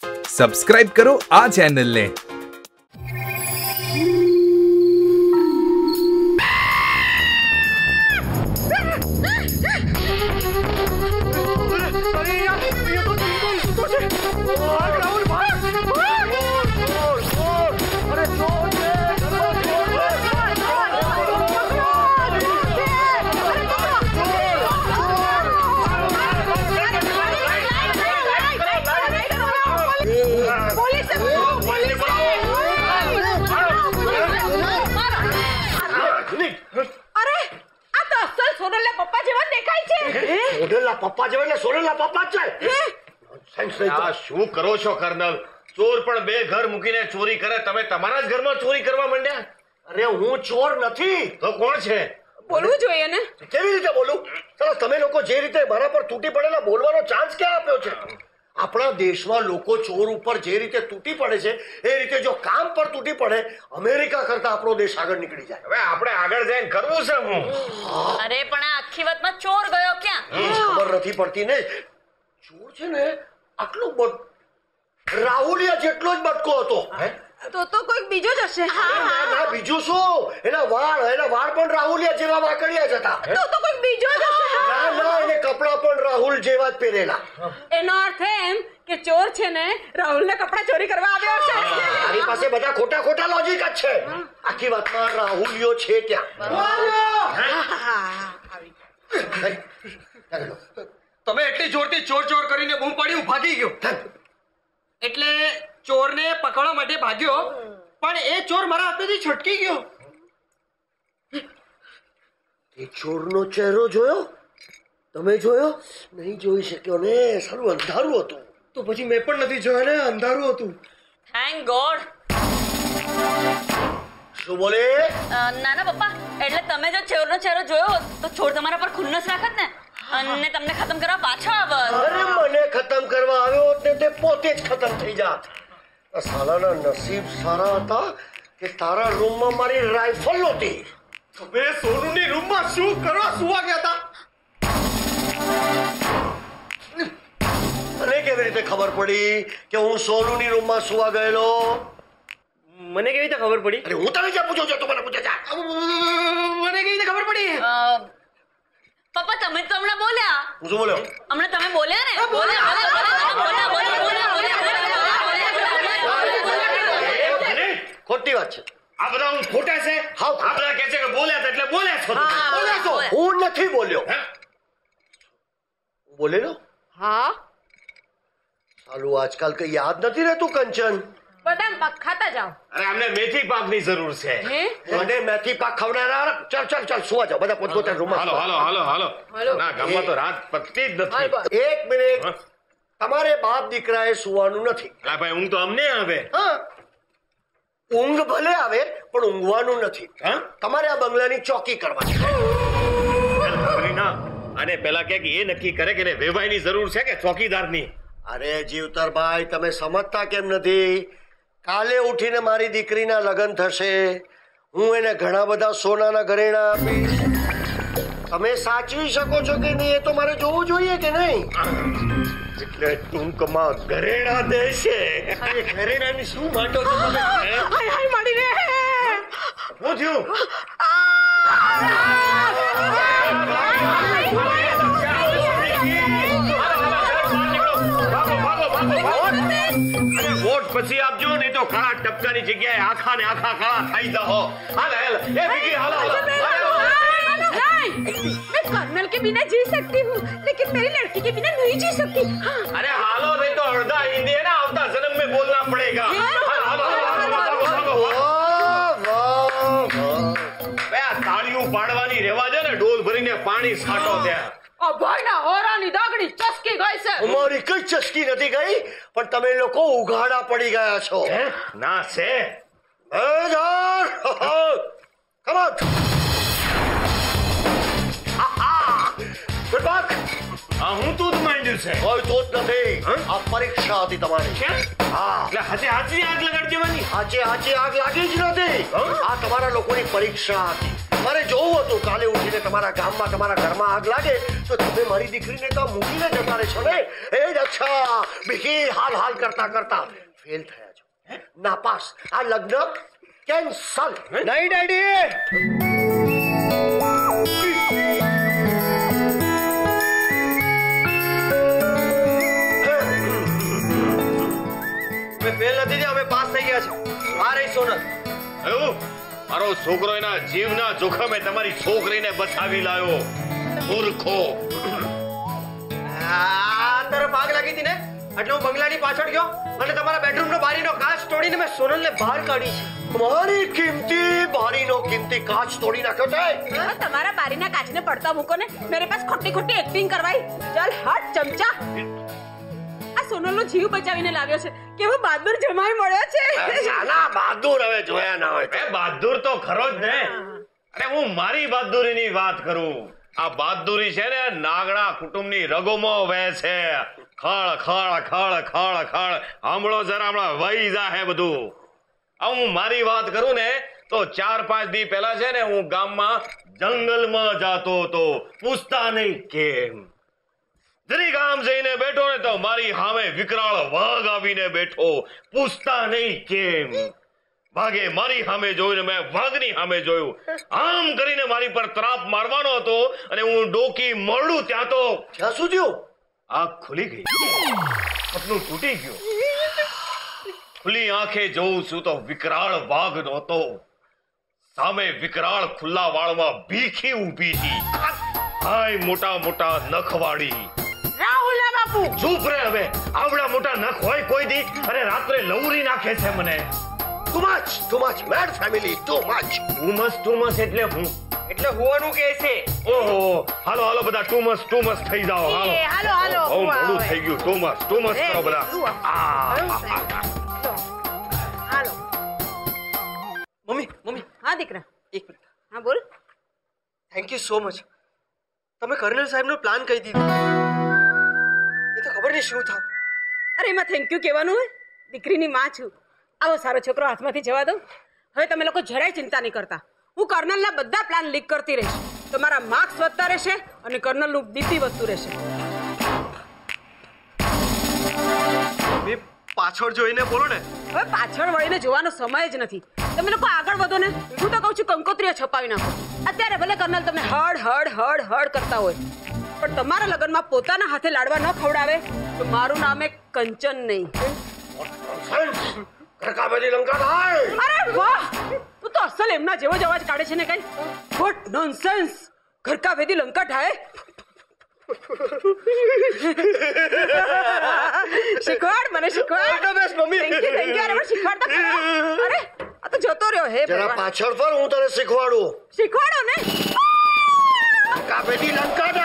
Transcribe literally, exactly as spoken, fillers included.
Subscribe કરો આ ચેનલને. પપ્પા જેવા એટલે સોનલના પપ્પા જ છે. શું કરો છો કર્નલ? ચોર પણ બે ઘર મૂકીને ચોરી કરે, તમે તમારા જ ઘરમાં ચોરી કરવા માંડ્યા? અરે હું ચોર નથી. તો કોણ છે? બોલવું જોઈએ ને. કેવી રીતે બોલું? સરસ, તમે લોકો જે રીતે મારા પર તૂટી પડેલા બોલવાનો ચાન્સ ક્યાં આપ્યો છે? આપણા દેશમાં લોકો ચોર ઉપર જે રીતે તૂટી પડે છે એ રીતે જો કામ પર તૂટી પડે, અમેરિકા કરતા આપણો દેશ આગળ નીકળી જાય. હવે આપણે આગળ જઈને કરવું છે હું. અરે પણ આ આખી વાતમાં ચોર ગયો ક્યાં? ખબર નથી પડતી ને. ચોર છે ને આટલું રાહુલિયા જેટલો જ બટકો હતો. તો તો કોઈક બીજો જ હશે. ના, બીજું શું? એના વાળ એના વાળ પણ રાહુલિયા જેવા વાકડિયા જ હતા. તો તો કોઈક બીજો જ હશે. ના ના, એને કપડા પણ રાહુલ જેવા જ પહેરેલા. એનો અર્થ એમ કે ચોર છે ને રાહુલના કપડા ચોરી કરવા આવ્યો છે. મારી પાસે બધા ખોટા ખોટા લોજિક જ છે. આખી વાતમાં રાહુલિયો છે ક્યાં? તમે એટલી જોરથી ચોર ચોર કરીને બૂમ પાડી ભાગી ગયો. એટલે ચોરને પકડવા માટે ભાગ્યો, પણ એ ચોર મારા હાથેથી છટકી ગયો. એ ચોરનો ચહેરો જોયો? તમે જોયો? નહીં જોઈ શક્યો ને, સારું અંધારું હતું. તો પછી મેં પણ નથી જોયો ને, અંધારું હતું. Thank God. શું બોલે? ના ના પપ્પા, એટલે તમે જો ચોરનો ચહેરો જોયો તો ચોર તમારા પર ખુન્નસ રાખત ને અને તમને ખતમ કરવા પાછો આવત. અરે મને ખતમ કરવા આવ્યો ને તે પોતે જ ખતમ થઈ જાત. સાલાના નસીબ સારા હતા કે તારા રૂમમાં મારી રાઇફલ નહોતી. તમે સોનુની રૂમમાં શું કરવા સુવા ગયા હતા? મને કેવી રીતે ખબર પડી કે હું સોનુની રૂમમાં સુવા ગયેલો? મને કેવી રીતે ખબર પડી? અરે હું તને ક્યાં પૂછું છું, તું મને પૂછે જા. મને કેવી રીતે ખબર પડી? પપ્પા તમે તો હમણાં બોલ્યા. હું શું બોલ્યો? હમણાં તમે બોલ્યા ને. બોલ્યા ખોટી વાત છે. આ બધા હું ખોટા છે. હા, આ બધા કહે છે કે બોલ્યા હતા એટલે બોલ્યા છો. બોલ્યા છો. હું નથી બોલ્યો. બોલેલો? હા. સાલું આજકાલ કઈ યાદ નથી રહેતું કંચન. બદામ પાક ખાતા જાઓ. અરે અમને મેથી પાકની જરૂર છે. મને મેથી પાક ખવડાવનાર. ચાલ ચાલ ચાલ સુવા જાઓ બધા પોતપોતાના રૂમમાં. હાલો હાલો હાલો હાલો. ના ગામમાં તો રાત પતતી જ નથી. એક મિનિટ, તમારે બાપ દીકરાએ સુવાનું નથી. અલા ભાઈ ઊંઘ તો અમને આવે. હા, ઊંઘ ભલે આવે પણ ઊંઘવાનું નથી. તમારે આ બંગલાની ચોકી કરવાની. અને પેલા કે એ નક્કી કરે કે વેવાઈની જરૂર છે કે ચોકીદારની. અરે જીવતરભાઈ, તમે સમજતા કેમ નથી? કાલે ઉઠીને મારી દીકરીના લગ્ન થશે. હું એને ઘણા બધા સોનાના ઘરેણા આપીશ. તમે સાચવી શકો છો કે નહીં એ તો મારે જોવું જોઈએ કે નહીં? એટલે ટૂંકમાં ઘરેણા દેશે. અરે ઘરેણાની શું વાતો છો તમે? હાય હાય માડી રે. શું થયું? વોટ પછી આપજો, નહીં તો કાળા ટપકાની જગ્યાએ આખા ને આખા કાળા થઈ જાઓ. હાલ હાલ એ બીજી હાલો હાલો. मैं कर्नल के बिना जी सकती हूँ, लेकिन मेरी लड़की के बिना नहीं जी सकती. अरे हालो नहीं तो अर्धा हिंदी है ना, अवता जन्म में बोलना पड़ेगा. हालो हालो તાળીઓ પાડવાની રેવા છે ને, ડોલ ભરીને પાણી છાંટો ત્યાં. અભાઈના હોરાની દાગડી ચસકી ગઈ છે. અમારી કઈ ચસકી નથી ગઈ, પણ તમે લોકો ઉઘાડા પડી ગયા છો. ના છે. Come on. ગુડ બાક. હા, હું તું જ માંડ્યું છે. કોઈ તો જ નથી. આ પરીક્ષા હતી તમારી. હા, એટલે હાચે હાચી આગ લગાડી દેવાની. હાચે હાચે આગ લાગી જ નથી. આ તમારા લોકોની પરીક્ષા હતી. તમારે જોવું હતું કાલે ઉઠીને તમારા ગામમાં તમારા ઘરમાં આગ લાગે તો તમે મારી દીકરીને તો મૂકીને જતા રહેશો ને. એ જ અચ્છા બીજી હાલ હાલ કરતા કરતા ફેલ થયા છો, નાપાસ. આ લગ્ન કેન્સલ. નહીં ડેડી, અમે ફેલ નથી થયા, અમે પાસ થઈ ગયા છે. આ રહી સોનલ. એવું મારો છોકરો એના જીવના જોખમે તમારી છોકરીને બચાવી લાયો. મૂર્ખો. આ તરફ આગ લાગી હતી ને એટલે હું બંગલાની પાછળ ગયો અને તમારા બેડરૂમનો બારીનો કાચ તોડીને મેં સોનલને બહાર કાઢી છે. મારી કિંમતી બારીનો કિંમતી કાચ તોડી નાખ્યો છે. તમારા બારીના કાચને પડતા મૂકો ને, મેરે પાસ ખોટી ખોટી એક્ટિંગ કરવાઈ. ચાલ હટ ચમચા. આ સોનલનો જીવ બચાવીને લાવ્યો છે. કેવો બહાદુર જમાઈ મળ્યો છે. સાલા બહાદુર હવે જોયા ના હોય. એ બહાદુર તો ખરો જ ને. અરે હું મારી બહાદુરીની વાત કરું. આ બહાદુરી છે ને નાગડા કુટુંબની રગોમાં વહે છે. ખળ ખળ ખળ ખળ ખળ હમણો જરા હમણાં વહી જાહે બધું. હું મારી વાત કરું ને તો ચાર પાંચ દી પહેલા છે ને હું ગામમાં જંગલમાં જાતો હતો. પૂછતા નહીં કેમ. જરી ગામ જઈને બેઠો ને તો મારી સામે વિકરાળ વાઘ આવીને બેઠો. પૂછતા નહીં કેમ. વાઘે મારી સામે જોઈને મેં વાઘની સામે જોયું. આમ કરીને મારી પર ત્રાપ મારવાનો હતો અને હું ડોકી મળું ત્યાં તો ક્યાં શું થયું? આંખ ખુલી ગઈ. સપનું તૂટી ગયું. ખુલ્લી આંખે જોઉં છું તો વિકરાળ વાઘ નહોતો. સામે વિકરાળ ખુલ્લા વાળમાં ભીખી ઊભી હતી. હાય મોટા મોટા નખવાળી. રાહુલના બાપુ ચૂપ રે હવે. આવડા મોટા નખ હોય કોઈ દી અને રાત્રે લવરી નાખે છે મને. Too much too much mad family too much. ટુમસ ટુમસ એટલે હું એટલે હોવાનું કે છે. ઓહો હાલો હાલો બધા ટુમસ ટુમસ થઈ જાઓ. હાલો એ, હાલો, હાલો. બહુ મોડું થઈ ગયું. ટુમસ ટુમસ કરો બધા. આ હાલો. મમ્મી મમ્મી હા દીકરા. એક મિનિટ. હા બોલ. Thank you so much. તમે કર્નલ સાહેબનો પ્લાન કહી દીધો. એ તો ખબર નહીં શું થાય. અરે એમાં થેન્ક યુ કહેવાનું હોય? દીકરીની માં છું. આવો સારો છોકરો હાથમાંથી જવા દો. હવે તમે લોકો જરાય ચિંતા નહીં કરતા. હું કર્નલના બધા પ્લાન લીક કરતી રહીશ. તમારા માર્ક્સ વધતા રહેશે અને કર્નલનું બીપી વધતું રહેશે. મમ્મી પાછળ જોઈને બોલો ને. હવે પાછળ વળીને જોવાનો સમય જ નથી. તમે લોકો આગળ વધો ને. હું તો કહું છું કંકોત્રીઓ છપાવી નાખો. અત્યારે ભલે કર્નલ તમને હડ હડ હડ હડ કરતા હોય પણ તમારા લગ્નમાં પોતાના હાથે લાડવા ન ખવડાવે તો મારું નામ એક કંચન નહીં. ઘરકાબેલી લંકા થાય. અરે વાહ, તું તો અસલ એમના જેવો જ અવાજ કાઢે છે ને કઈ. What nonsense. ઘરકા વેદી લંકા ઢાય. શીખવાડ મને શીખવાડ. Mummy thank you thank you. અરે મને શીખવાડતા ખરા. અરે આ તો જતો રહ્યો. હે જરા પાછળ પર હું તને શીખવાડું. શીખવાડો ને. કાબેલી લંકા